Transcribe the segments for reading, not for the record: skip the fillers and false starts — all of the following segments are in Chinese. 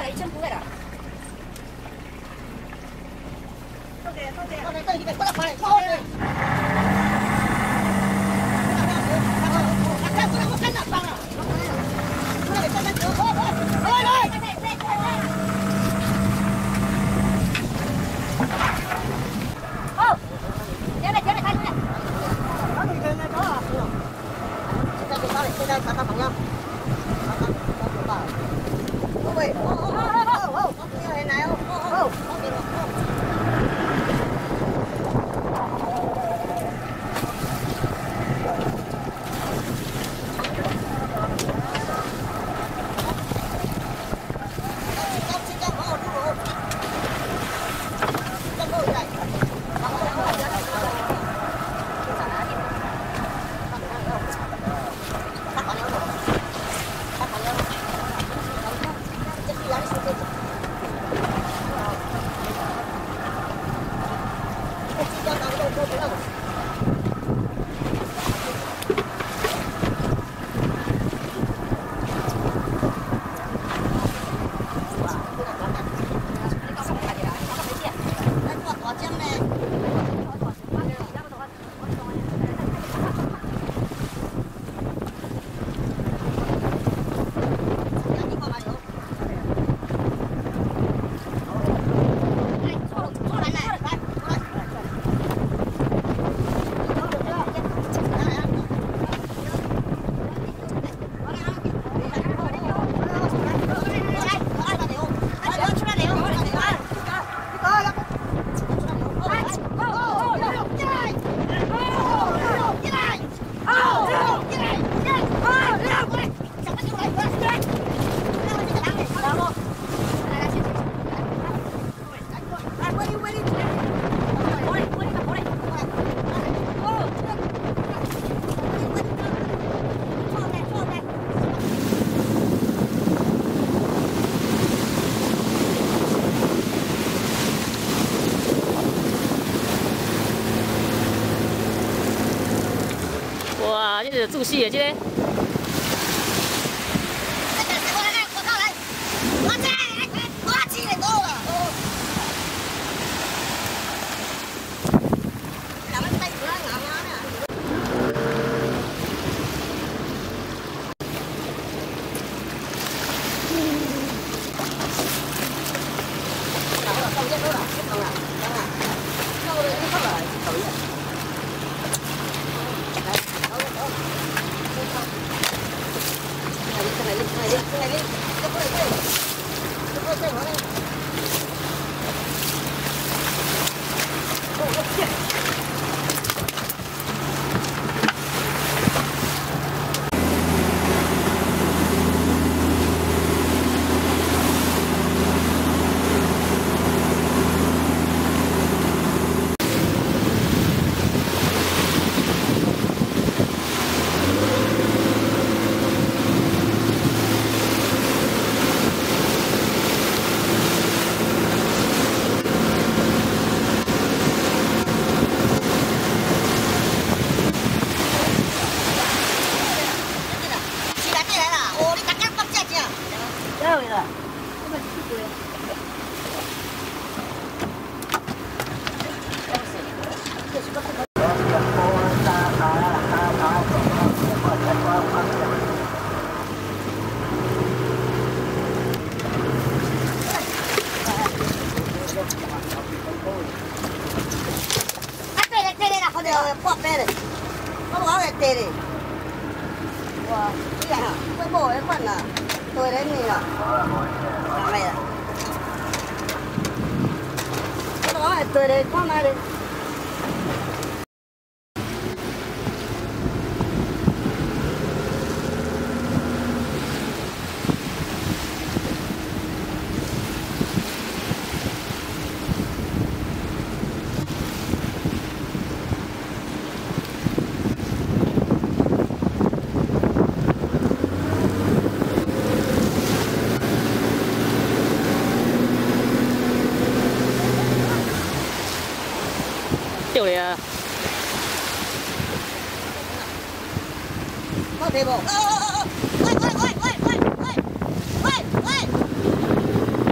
来1,000块啦。 哇，这个注死的这个。 破杯嘞，我我会地嘞。哇，你啊，我无会款啦，对人你啦，哪位啦？我会对嘞，看哪里？ 掉了呀！ 好地无？喂！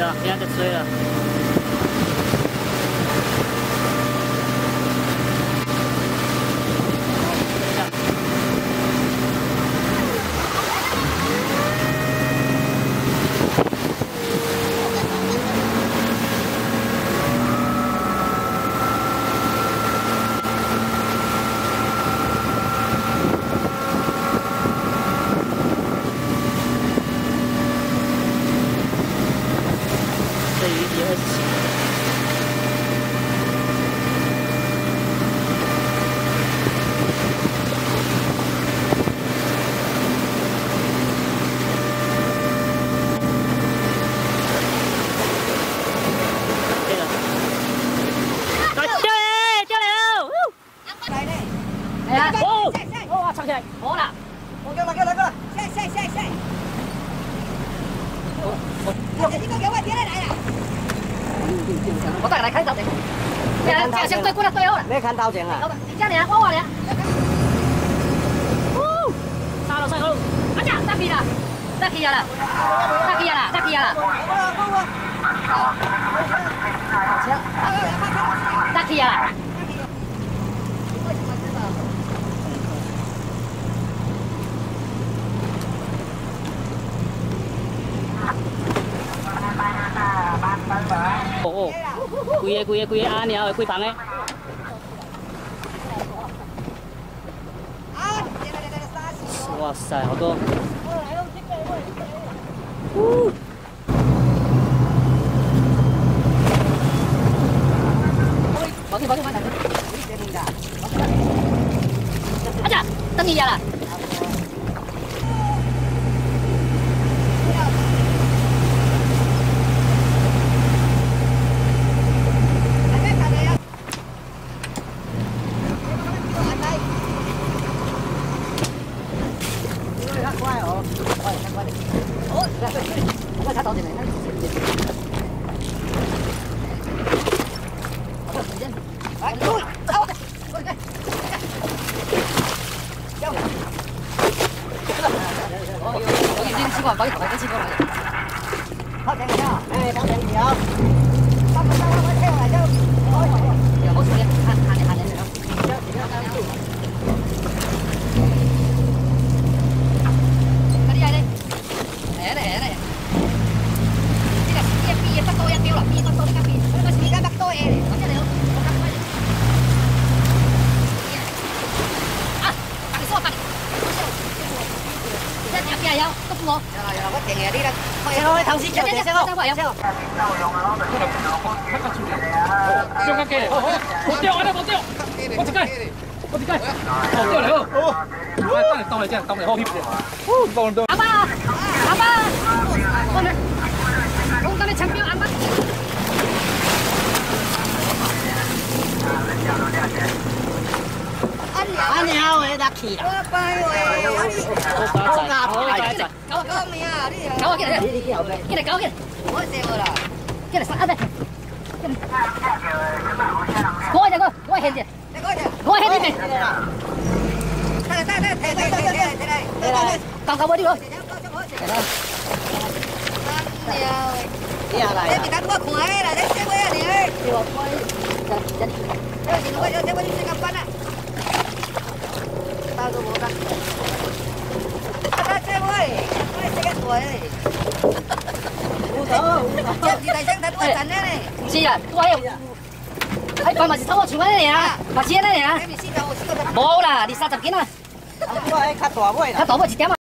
了，现在在追了。这鱼也27。对了，掉嘞，掉了！ 来嘞！ 哎呀，哦，哇，唱起来，好啦！ 我过来，过来，过来！晒！你个给我点来呀！ 我带来看头前，这相对过来最好了。 你看头前啊？ 这样我话了。哦，杀了，啊呀，打起啦！打起啦！哦，规个阿鸟的，几旁的。哇塞，好多！保证，啊呀，等一下啦！我才到这里，来，走，我给你吃过，把你吃过来。好，听好，哎，当然好。我跳来就，我出来，喊你。我定嘅，你啦，我頭先做嘅先好。 上個機，冇掉，我一解，掉嚟哦，等嚟好翕嘅， 阿媽，我今日搶標阿媽。 阿鳥嘅得氣啦。 好加仔。 搞咩啊？ 搞我嚟，搞我嚟。 我食我啦。 嚟殺啊！我係先，我係先。搞我啲咯。 你又嚟？你睇我看嘅啦，你食我啊你？我食咁翻啊！包都冇得。食我食一個咧。即係第三睇我陣咧。 是啊，我喺關嘛是偷我錢嘅呀，把錢嘅呀。冇啦，你30斤啊。 我係較大尾啦。 較大尾一點啊。